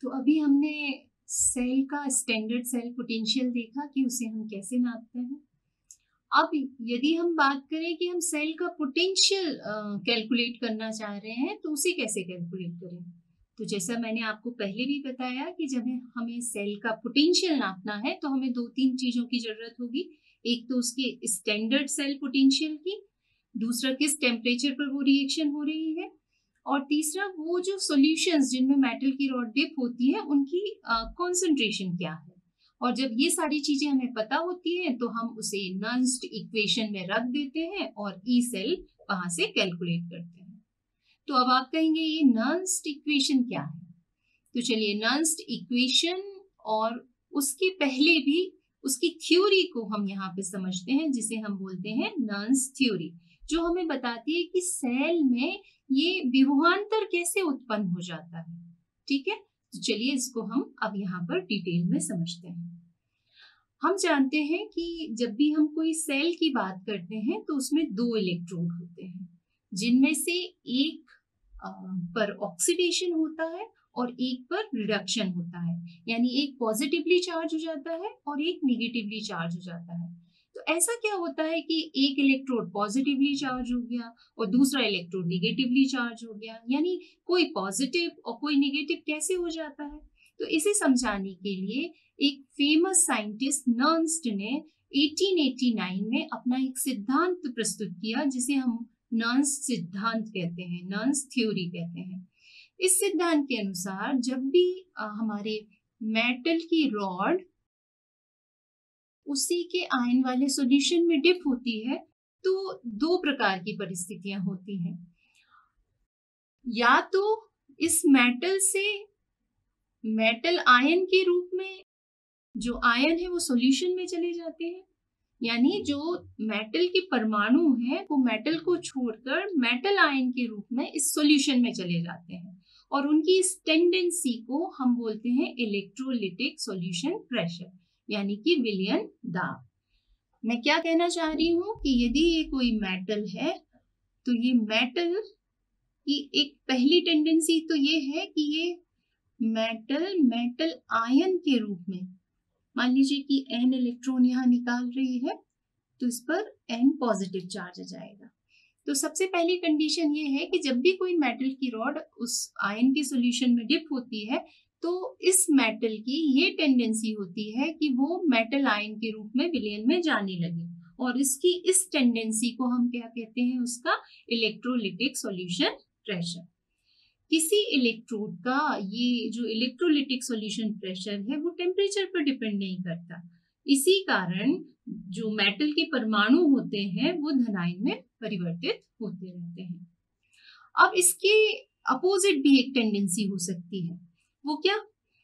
तो अभी हमने सेल का स्टैंडर्ड सेल पोटेंशियल देखा कि उसे हम कैसे नापते हैं। अब यदि हम बात करें कि हम सेल का पोटेंशियल कैलकुलेट करना चाह रहे हैं तो उसे कैसे कैलकुलेट करें। तो जैसा मैंने आपको पहले भी बताया कि जब हमें सेल का पोटेंशियल नापना है तो हमें 2-3 चीजों की जरूरत होगी। एक तो उसके स्टैंडर्ड सेल पोटेंशियल की, दूसरा किस टेम्परेचर पर वो रिएक्शन हो रही है, और तीसरा वो जो सॉल्यूशंस जिनमें मेटल की रॉड डिप होती है उनकी कॉन्सेंट्रेशन क्या है। और जब ये सारी चीजें हमें पता होती हैं तो हम उसे नर्न्स्ट इक्वेशन में रख देते हैं और ई सेल वहां से कैलकुलेट करते हैं। तो अब आप कहेंगे ये नर्न्स्ट इक्वेशन क्या है। तो चलिए नर्न्स्ट इक्वेशन और उसके पहले भी उसकी थ्योरी को हम यहाँ पे समझते हैं, जिसे हम बोलते हैं नर्न्स थ्योरी, जो हमें बताती है कि सेल में ये विभवांतर कैसे उत्पन्न हो जाता है। ठीक है, तो चलिए इसको हम अब यहाँ पर डिटेल में समझते हैं। हम जानते हैं कि जब भी हम कोई सेल की बात करते हैं तो उसमें 2 इलेक्ट्रोड होते हैं, जिनमें से एक पर ऑक्सीडेशन होता है और एक पर रिडक्शन होता है, यानी एक पॉजिटिवली चार्ज हो जाता है और एक निगेटिवली चार्ज हो जाता है। तो ऐसा क्या होता है कि एक इलेक्ट्रोड पॉजिटिवली चार्ज हो गया और दूसरा इलेक्ट्रोड निगेटिवली चार्ज हो गया, यानी कोई पॉजिटिव और कोई निगेटिव कैसे हो जाता है। तो इसे समझाने के लिए एक फेमस साइंटिस्ट नर्न्स्ट ने 1889 में अपना एक सिद्धांत प्रस्तुत किया, जिसे हम नर्न्स सिद्धांत कहते हैं, नर्न्स थ्योरी कहते हैं। इस सिद्धांत के अनुसार जब भी हमारे मेटल की रॉड उसी के आयन वाले सॉल्यूशन में डिप होती है तो 2 प्रकार की परिस्थितियां होती हैं। या तो इस मेटल से मेटल आयन के रूप में जो आयन है वो सॉल्यूशन में चले जाते हैं, यानी जो मेटल के परमाणु हैं वो मेटल को छोड़कर मेटल आयन के रूप में इस सॉल्यूशन में चले जाते हैं, और उनकी इस टेंडेंसी को हम बोलते हैं इलेक्ट्रोलिटिक सॉल्यूशन प्रेशर, यानी कि विलियन दाब। मैं क्या कहना चाह रही हूँ कि यदि ये कोई मेटल है तो ये मेटल की एक पहली टेंडेंसी तो ये है कि ये मेटल आयन के रूप में, मान लीजिए कि n इलेक्ट्रॉन यहाँ निकाल रही है तो इस पर n पॉजिटिव चार्ज आ जाएगा। तो सबसे पहली कंडीशन ये है कि जब भी कोई मेटल की रॉड उस आयन के सॉल्यूशन में डिप होती है तो इस मेटल की ये टेंडेंसी होती है कि वो मेटल आयन के रूप में विलयन में जाने लगे, और इसकी इस टेंडेंसी को हम क्या कहते हैं, उसका इलेक्ट्रोलिटिक सॉल्यूशन प्रेशर। किसी इलेक्ट्रोड का ये जो इलेक्ट्रोलिटिक सॉल्यूशन प्रेशर है वो टेम्परेचर पर डिपेंड नहीं करता। इसी कारण जो मेटल के परमाणु होते हैं वो धनायन में परिवर्तित होते रहते हैं। अब इसके अपोजिट भी एक टेंडेंसी हो सकती है। वो क्या?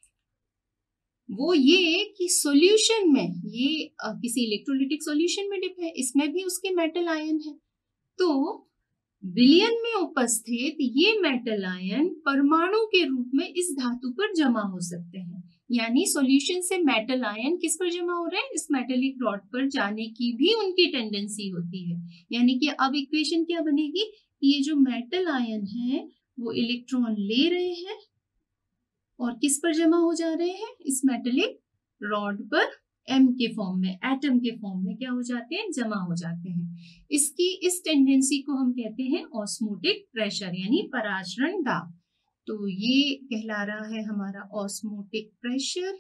वो ये कि सॉल्यूशन में ये किसी इलेक्ट्रोलिटिक सॉल्यूशन में डिप है, इसमें भी उसके मेटल आयन है, तो विलयन में उपस्थित ये मेटल आयन परमाणु के रूप में इस धातु पर जमा हो सकते हैं, यानी सॉल्यूशन से मेटल आयन किस पर जमा हो रहे हैं, इस मेटेलिक रॉड पर जाने की भी उनकी टेंडेंसी होती है। यानी कि अब इक्वेशन क्या बनेगी, ये जो मेटल आयन है वो इलेक्ट्रॉन ले रहे हैं और किस पर जमा हो जा रहे हैं, इस मेटेलिक रॉड पर एम के फॉर्म में, एटम के फॉर्म में क्या हो जाते हैं, जमा हो जाते हैं। इसकी इस टेंडेंसी को हम कहते हैं ऑस्मोटिक प्रेशर, यानी पराचरण दाब। तो ये कहला रहा है हमारा ऑस्मोटिक प्रेशर।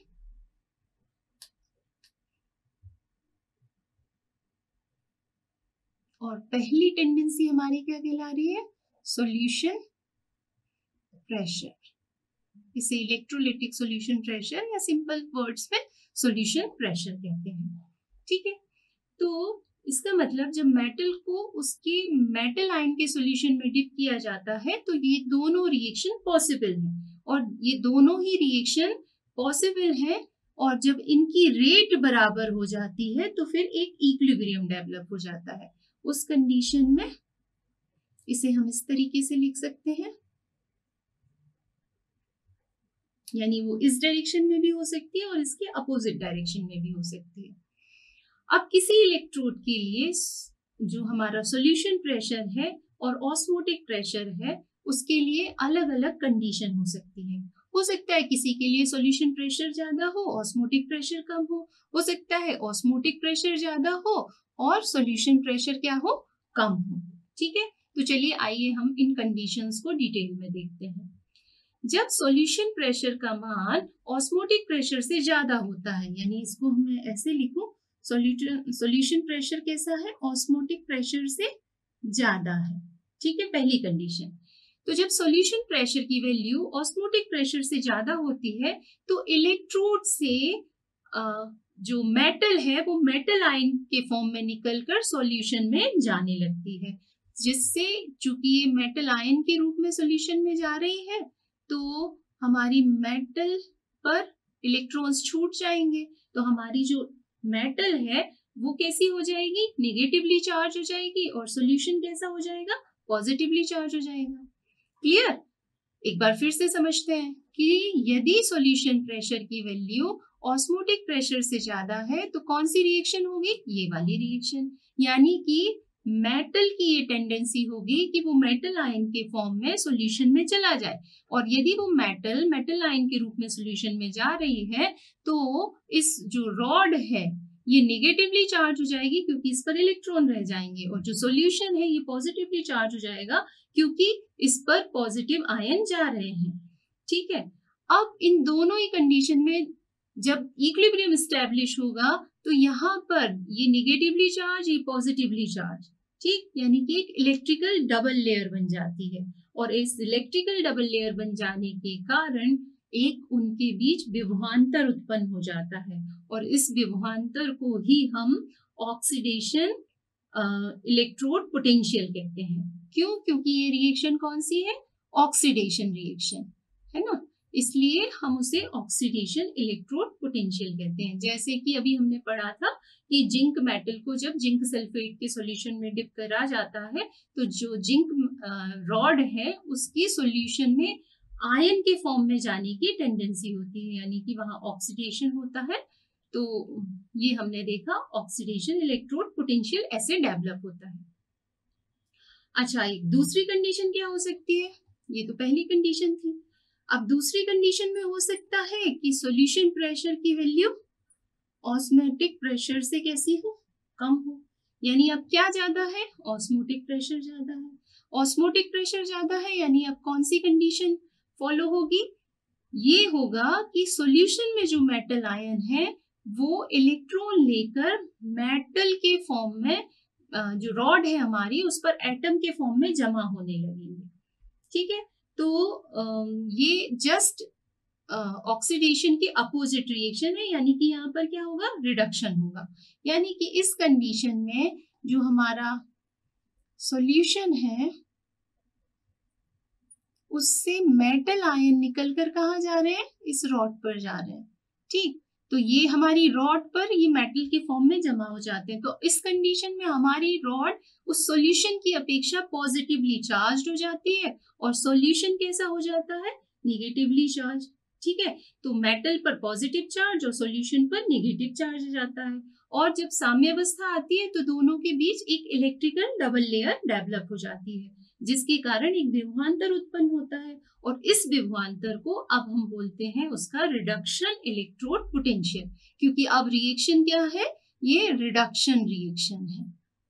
और पहली टेंडेंसी हमारी क्या कहला रही है, सॉल्यूशन प्रेशर। इसे इलेक्ट्रोलिटिक सॉल्यूशन प्रेशर या सिंपल वर्ड्स में सॉल्यूशन प्रेशर कहते हैं। ठीक है, तो इसका मतलब जब मेटल को उसके मेटल आयन के सॉल्यूशन में डिप किया जाता है तो ये दोनों रिएक्शन पॉसिबल है, और ये दोनों ही रिएक्शन पॉसिबल है, और जब इनकी रेट बराबर हो जाती है तो फिर एक इक्विलिब्रियम डेवलप हो जाता है। उस कंडीशन में इसे हम इस तरीके से लिख सकते हैं, यानी वो इस डायरेक्शन में भी हो सकती है और इसके अपोजिट डायरेक्शन में भी हो सकती है। अब किसी इलेक्ट्रोड के लिए जो हमारा सॉल्यूशन प्रेशर है और ऑस्मोटिक प्रेशर है उसके लिए अलग अलग कंडीशन हो सकती है। हो सकता है किसी के लिए सॉल्यूशन प्रेशर ज्यादा हो, ऑस्मोटिक प्रेशर कम हो सकता है ऑस्मोटिक प्रेशर ज्यादा हो और सॉल्यूशन प्रेशर क्या हो, कम हो। ठीक है, तो चलिए आइए हम इन कंडीशंस को डिटेल में देखते हैं। जब सॉल्यूशन प्रेशर का मान ऑस्मोटिक प्रेशर से ज्यादा होता है, यानी इसको मैं ऐसे लिखूं, सॉल्यूशन प्रेशर कैसा है, ऑस्मोटिक प्रेशर से ज्यादा है। ठीक है, पहली कंडीशन। तो जब सॉल्यूशन प्रेशर की वैल्यू ऑस्मोटिक प्रेशर से ज्यादा होती है तो इलेक्ट्रोड से जो मेटल है वो मेटल आयन के फॉर्म में निकलकर सॉल्यूशन में जाने लगती है, जिससे चूंकि ये मेटल आयन के रूप में सॉल्यूशन में जा रही है तो हमारी मेटल पर इलेक्ट्रॉन्स छूट जाएंगे, तो हमारी जो मेटल है वो कैसी हो जाएगी, नेगेटिवली चार्ज हो जाएगी, और सॉल्यूशन कैसा हो जाएगा, पॉजिटिवली चार्ज हो जाएगा। क्लियर? एक बार फिर से समझते हैं कि यदि सॉल्यूशन प्रेशर की वैल्यू ऑस्मोटिक प्रेशर से ज्यादा है तो कौन सी रिएक्शन होगी, ये वाली रिएक्शन, यानी कि मेटल की ये टेंडेंसी होगी कि वो मेटल आयन के फॉर्म में सॉल्यूशन में चला जाए, और यदि वो मेटल आयन के रूप में सॉल्यूशन में जा रही है तो इस जो रॉड है ये नेगेटिवली चार्ज हो जाएगी क्योंकि इस पर इलेक्ट्रॉन रह जाएंगे, और जो सॉल्यूशन है ये पॉजिटिवली चार्ज हो जाएगा क्योंकि इस पर पॉजिटिव आयन जा रहे हैं। ठीक है, अब इन दोनों ही कंडीशन में जब इक्विलिब्रियम एस्टैब्लिश होगा तो यहाँ पर ये नेगेटिवली चार्ज, ये पॉजिटिवली चार्ज, ठीक, यानी कि एक इलेक्ट्रिकल डबल लेयर बन जाती है, और इस इलेक्ट्रिकल डबल लेयर बन जाने के कारण एक उनके बीच विभवांतर उत्पन्न हो जाता है, और इस विभवांतर को ही हम ऑक्सीडेशन इलेक्ट्रोड पोटेंशियल कहते हैं। क्यों? क्योंकि ये रिएक्शन कौन सी है, ऑक्सीडेशन रिएक्शन है ना, इसलिए हम उसे ऑक्सीडेशन इलेक्ट्रोड पोटेंशियल कहते हैं। जैसे कि अभी हमने पढ़ा था कि जिंक मेटल को जब जिंक सल्फेट के सॉल्यूशन में डिप करा जाता है तो जो जिंक रॉड है उसकी सॉल्यूशन में आयन के फॉर्म में जाने की टेंडेंसी होती है, यानी कि वहां ऑक्सीडेशन होता है, तो ये हमने देखा ऑक्सीडेशन इलेक्ट्रोड पोटेंशियल ऐसे डेवलप होता है। अच्छा, एक दूसरी कंडीशन क्या हो सकती है, ये तो पहली कंडीशन थी। अब दूसरी कंडीशन में हो सकता है कि सॉल्यूशन प्रेशर की वैल्यू ऑस्मोटिक प्रेशर से कैसी हो, कम हो, यानी अब क्या ज्यादा है, ऑस्मोटिक प्रेशर ज्यादा है। ऑस्मोटिक प्रेशर ज्यादा है यानी अब कौन सी कंडीशन फॉलो होगी, ये होगा कि सॉल्यूशन में जो मेटल आयन है वो इलेक्ट्रॉन लेकर मेटल के फॉर्म में जो रॉड है हमारी उस पर एटम के फॉर्म में जमा होने लगेंगे। ठीक है, तो ये जस्ट ऑक्सीडेशन की अपोजिट रिएक्शन है, यानी कि यहाँ पर क्या होगा, रिडक्शन होगा, यानी कि इस कंडीशन में जो हमारा सॉल्यूशन है उससे मेटल आयन निकलकर कहाँ जा रहे हैं, इस रॉड पर जा रहे हैं। ठीक, तो ये हमारी रॉड पर ये मेटल के फॉर्म में जमा हो जाते हैं, तो इस कंडीशन में हमारी रॉड उस सॉल्यूशन की अपेक्षा पॉजिटिवली चार्ज हो जाती है और सॉल्यूशन कैसा हो जाता है, निगेटिवली चार्ज। ठीक है, तो मेटल पर पॉजिटिव चार्ज और सॉल्यूशन पर नेगेटिव चार्ज हो जाता है, और जब साम्यावस्था आती है तो दोनों के बीच एक इलेक्ट्रिकल डबल लेयर डेवलप हो जाती है, जिसके कारण एक विभवांतर उत्पन्न होता है, और इस विभवांतर को अब हम बोलते हैं उसका रिडक्शन इलेक्ट्रोड पोटेंशियल, क्योंकि अब रिएक्शन क्या है, ये रिडक्शन रिएक्शन है।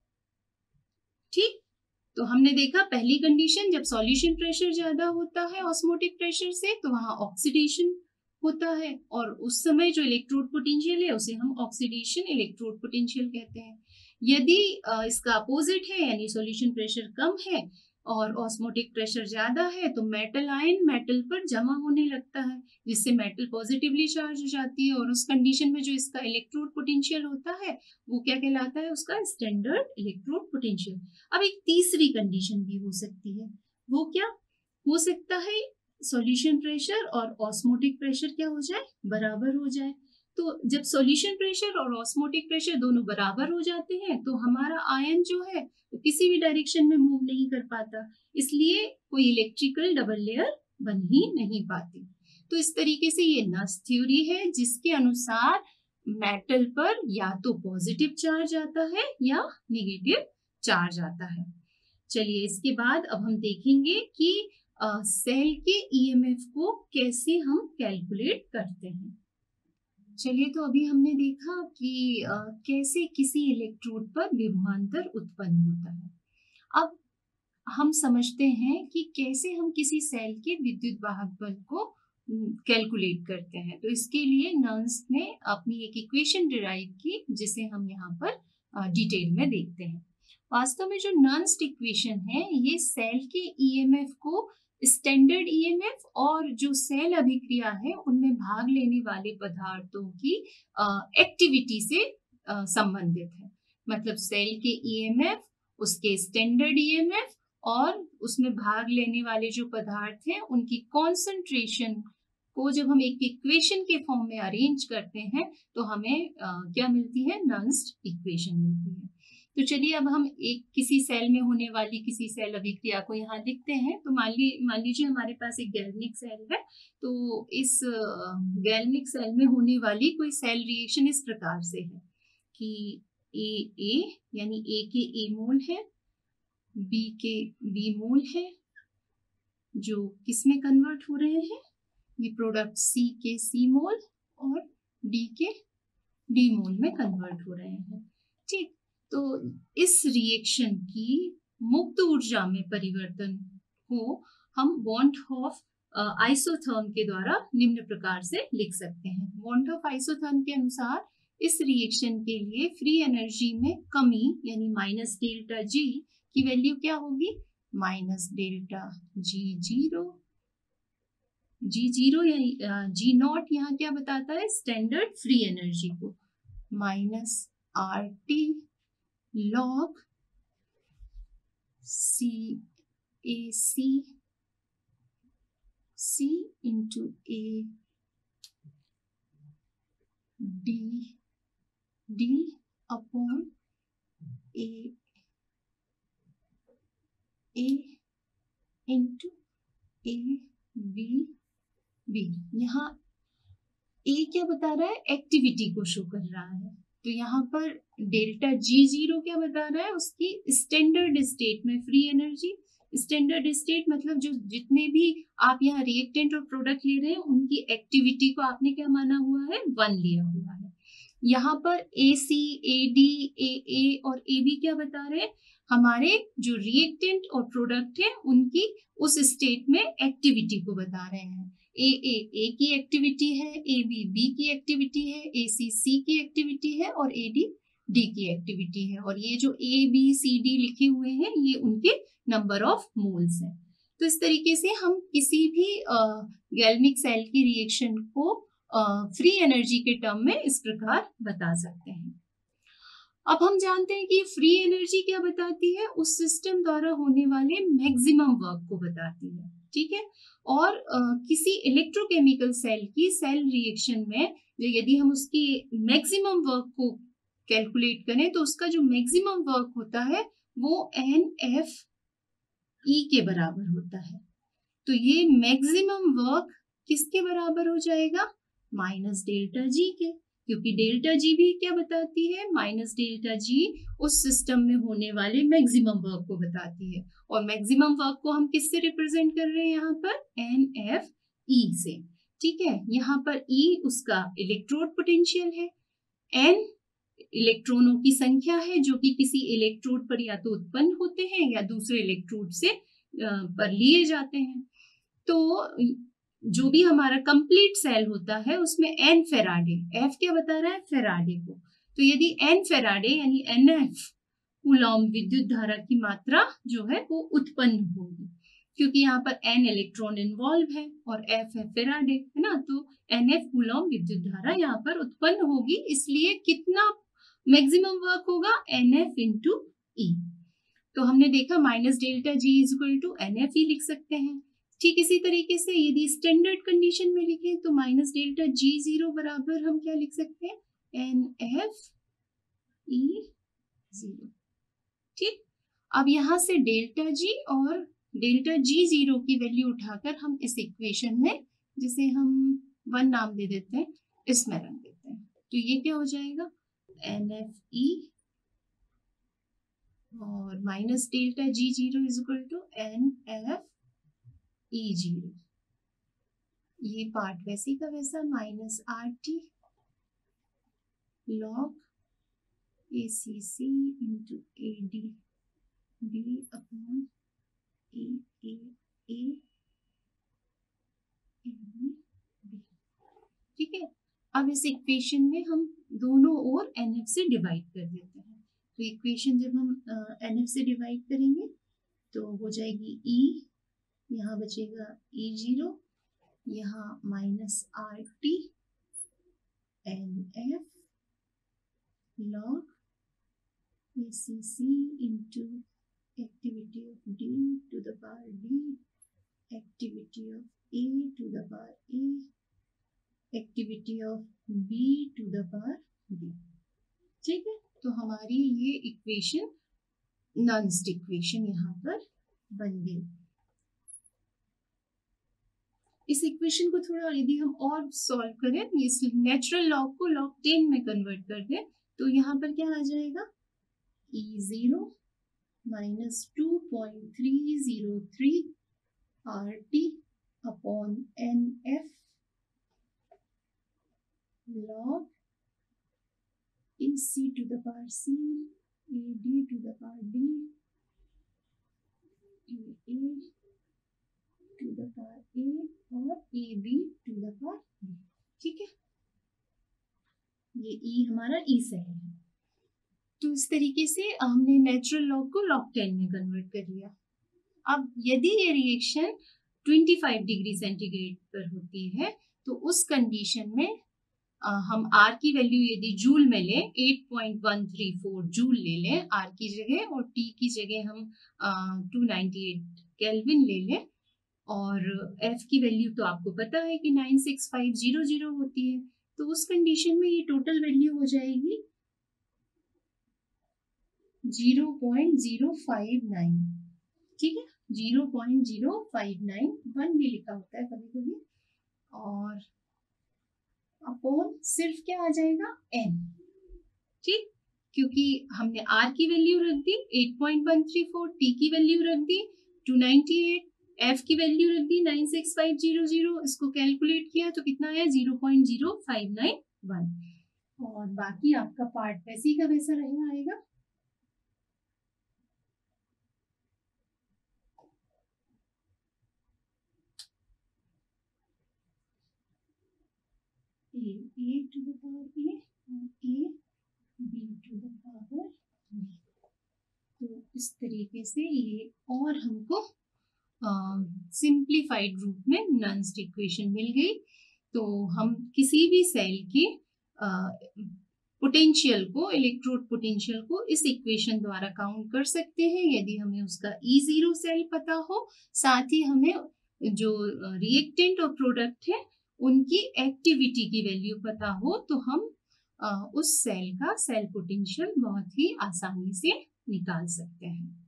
ठीक, तो हमने देखा पहली कंडीशन, जब सॉल्यूशन प्रेशर ज्यादा होता है ऑस्मोटिक प्रेशर से तो वहां ऑक्सीडेशन होता है, और उस समय जो इलेक्ट्रोड पोटेंशियल है उसे हम ऑक्सीडेशन इलेक्ट्रोड पोटेंशियल कहते हैं। यदि इसका अपोजिट है यानी सॉल्यूशन प्रेशर कम है और ऑस्मोटिक प्रेशर ज्यादा है तो मेटल आयन मेटल पर जमा होने लगता है, जिससे मेटल पॉजिटिवली चार्ज हो जाती है, और उस कंडीशन में जो इसका इलेक्ट्रोड पोटेंशियल होता है वो क्या कहलाता है, उसका स्टैंडर्ड इलेक्ट्रोड पोटेंशियल। अब एक तीसरी कंडीशन भी हो सकती है, वो क्या हो सकता है, सॉल्यूशन प्रेशर और ऑस्मोटिक प्रेशर क्या हो जाए, बराबर हो जाए। तो जब सॉल्यूशन प्रेशर और ऑस्मोटिक प्रेशर दोनों बराबर हो जाते हैं तो हमारा आयन जो है वो किसी भी डायरेक्शन में मूव नहीं कर पाता, इसलिए कोई इलेक्ट्रिकल डबल लेयर बन ही नहीं पाती। तो इस तरीके से ये नस थ्योरी है जिसके अनुसार मेटल पर या तो पॉजिटिव चार्ज आता है या नेगेटिव चार्ज आता है। चलिए इसके बाद अब हम देखेंगे कि सेल के ईएमएफ को कैसे हम कैलकुलेट करते हैं। चलिए, तो अभी हमने देखा कि कैसे किसी इलेक्ट्रोड पर विभवांतर उत्पन्न होता है। अब हम समझते हैं कि कैसे हम किसी सेल के विद्युत वाहक बल को कैलकुलेट करते हैं। तो इसके लिए नर्न्स ने अपनी एक इक्वेशन डिराइव की, जिसे हम यहाँ पर डिटेल में देखते हैं। वास्तव में जो नर्न्स इक्वेशन है, ये सेल के ईएमएफ को स्टैंडर्ड ईएमएफ और जो सेल अभिक्रिया है उनमें भाग लेने वाले पदार्थों की एक्टिविटी से संबंधित है। मतलब सेल के ईएमएफ, उसके स्टैंडर्ड ईएमएफ और उसमें भाग लेने वाले जो पदार्थ हैं उनकी कॉन्सेंट्रेशन को जब हम एक इक्वेशन के फॉर्म में अरेंज करते हैं तो हमें क्या मिलती है, नर्न्स इक्वेशन मिलती है। तो चलिए, अब हम एक किसी सेल में होने वाली किसी सेल अभिक्रिया को यहाँ लिखते हैं। तो मान लीजिए हमारे पास एक गैल्वेनिक सेल है। तो इस गैल्वेनिक सेल में होने वाली कोई सेल रिएक्शन इस प्रकार से है कि ए यानी ए के ए मोल है, बी के बी मोल है, जो किस में कन्वर्ट हो रहे हैं, ये प्रोडक्ट सी के सी मोल और डी के डी मोल में कन्वर्ट हो रहे हैं। ठीक, तो इस रिएक्शन की मुक्त ऊर्जा में परिवर्तन को हम वॉन हॉफ आइसोथर्म के द्वारा निम्न प्रकार से लिख सकते हैं। वॉन हॉफ आइसोथर्म के अनुसार इस रिएक्शन के लिए फ्री एनर्जी में कमी यानी माइनस डेल्टा जी की वैल्यू क्या होगी, माइनस डेल्टा जी जीरो या जी नॉट यहाँ क्या बताता है, स्टैंडर्ड फ्री एनर्जी को, minus R T log C A C into A D upon A into A B. यहाँ ए क्या बता रहा है, एक्टिविटी को शो कर रहा है। तो यहाँ पर डेल्टा जी जीरो क्या बता रहा है, उसकी स्टैंडर्ड स्टेट में फ्री एनर्जी। स्टैंडर्ड स्टेट मतलब जो जितने भी आप यहाँ रिएक्टेंट और प्रोडक्ट ले रहे हैं उनकी एक्टिविटी को आपने क्या माना हुआ है, 1 लिया हुआ है। यहाँ पर ए सी ए डी ए और ए बी क्या बता रहे हैं, हमारे जो रिएक्टेंट और प्रोडक्ट है उनकी उस स्टेट में एक्टिविटी को बता रहे हैं। ए की एक्टिविटी है, ए बी की एक्टिविटी है, ए सी की एक्टिविटी है और ए डी की एक्टिविटी है। और ये जो ए बी सी डी लिखे हुए हैं ये उनके नंबर ऑफ मोल्स हैं। तो इस तरीके से हम किसी भी गैल्वेनिक सेल की रिएक्शन को फ्री एनर्जी के टर्म में इस प्रकार बता सकते हैं। अब हम जानते हैं कि फ्री एनर्जी क्या बताती है, उस सिस्टम द्वारा होने वाले मैक्सिमम वर्क को बताती है। ठीक है, और किसी इलेक्ट्रोकेमिकल सेल की सेल रिएक्शन में यदि हम उसकी मैक्सिमम वर्क को कैलकुलेट करें तो उसका जो मैक्सिमम वर्क होता है वो NF E के बराबर होता है। तो ये मैक्सिमम वर्क किसके बराबर हो जाएगा, माइनस डेल्टा जी के, क्योंकि डेल्टा जी भी क्या बताती है, माइनस डेल्टा जी उस सिस्टम में होने वाले मैक्सिमम वर्क को बताती है। और मैक्सिमम वर्क को हम किससे रिप्रेजेंट कर रहे हैं, यहाँ पर NFE से। ठीक है, यहाँ पर E उसका इलेक्ट्रोड पोटेंशियल है, N इलेक्ट्रॉनों की संख्या है जो कि किसी इलेक्ट्रोड पर या तो उत्पन्न होते हैं या दूसरे इलेक्ट्रोड से पर लिए जाते हैं। तो जो भी हमारा कंप्लीट सेल होता है उसमें N फेराडे, F क्या बता रहा है, फेराडे को। तो यदि N फेराडे यानी NF कूलॉम विद्युत धारा की मात्रा जो है वो उत्पन्न होगी, क्योंकि यहाँ पर N इलेक्ट्रॉन इन्वॉल्व है और F है फेराडे, है ना। तो NF कूलॉम विद्युत धारा यहाँ पर उत्पन्न होगी, इसलिए कितना मैक्सिमम वर्क होगा, NF इंटू E। तो हमने देखा minus delta G is equal to NFE लिख सकते हैं। ठीक इसी तरीके से यदि स्टैंडर्ड कंडीशन में लिखें तो माइनस डेल्टा जी जीरो बराबर हम क्या लिख सकते हैं, NFE जीरो। ठीक, अब यहाँ से डेल्टा जी और डेल्टा जी जीरो की वैल्यू उठाकर हम इस इक्वेशन में, जिसे हम 1 नाम दे देते हैं, इसमें रख देते हैं। तो ये क्या हो जाएगा, NFE और minus delta G zero is equal to NF E0, ये पार्ट वैसे का वैसा minus RT log ACC into AD D upon AAA AB, ठीक है। अब इस इक्वेशन में हम दोनों ओर NF से डिवाइड कर देते हैं। तो इक्वेशन जब हम NF से डिवाइड करेंगे तो हो जाएगी E, यहाँ बचेगा E0, यहाँ minus RT NF log ACC into activity of D to the power D, activity of A to the power A, activity of B to the power B, ठीक है। तो हमारी ये इक्वेशन नॉनस्ट इक्वेशन यहाँ पर बन गई। इस इक्वेशन को थोड़ा यदि हम और सॉल्व करें, इस नेचुरल लॉग को log 10 में कन्वर्ट कर दें तो यहाँ पर क्या आ जाएगा, E0 minus 2.303 RT upon NF log AC to the power C, AD to the power D, AA to the power A और AB to the power B, ठीक है। ये E हमारा E सेल है। तो इस तरीके से हमने नेचुरल लॉग को log 10 में कन्वर्ट कर लिया। अब यदि ये रिएक्शन 25 डिग्री सेंटीग्रेड पर होती है तो उस कंडीशन में हम R की वैल्यू यदि जूल में लें 8.134 जूल ले लें R की जगह, और T की जगह हम 298 केल्विन ले लें, और F की वैल्यू तो आपको पता है कि 96500 होती है। तो उस कंडीशन में ये टोटल वैल्यू हो जाएगी 0.059, ठीक है, 0.059, 1 भी लिखा होता है कभी कभी, और अपॉन सिर्फ क्या आ जाएगा n, ठीक, क्योंकि हमने R की वैल्यू रख दी 8.134, T की वैल्यू रख दी 298, F की वैल्यू रख दी 96500, इसको कैलकुलेट किया तो कितना आया 0.0591, और बाकी आपका पार्ट वैसी का वैसा रहेगा आएगा। A to the power A और A B to the power B। तो इस तरीके से ये और हमको सिंप्लीफाइड रूप में नॉनस्ट इक्वेशन मिल गई। तो हम किसी भी सेल की पोटेंशियल को, इलेक्ट्रोड पोटेंशियल को इस इक्वेशन द्वारा काउंट कर सकते हैं यदि हमें उसका E0 सेल पता हो, साथ ही हमें जो रिएक्टेंट और प्रोडक्ट है उनकी एक्टिविटी की वैल्यू पता हो, तो हम उस सेल का सेल पोटेंशियल बहुत ही आसानी से निकाल सकते हैं।